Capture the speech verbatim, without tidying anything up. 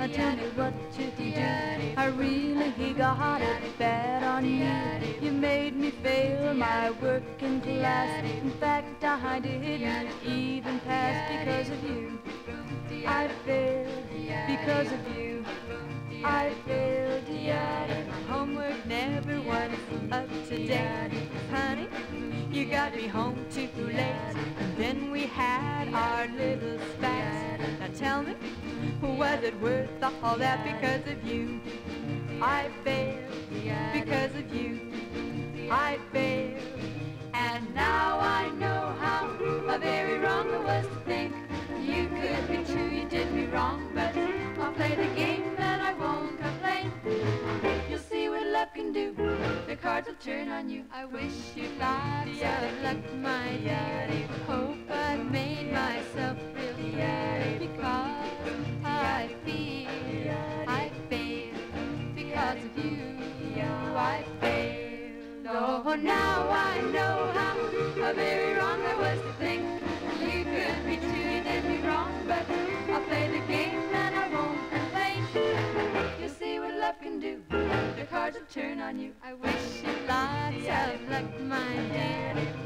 Now tell me what to do. I really got it bad on you. You made me fail my working class. In fact, I didn't even pass because of you. I failed because of you. I failed, yeah. Homework never was up to date. Honey, you got me home too late. And then we had our little spat. Now tell me, was it worth all that because of you? I failed because of you. I failed. And now I know how very wrong it was to think you could be true, you did me wrong. But I'll play the game and I won't complain. You'll see what love can do. The cards will turn on you. I wish you lots of luck, my dear. Hope I've made myself real clear. Because I feel I failed because of you. I failed. Oh, now I know how very wrong I was to think you could be true, you did me wrong. But I'll play the game and I won't complain. You'll see what love can do. The cards will turn on you. I wish you lots of luck, my dear.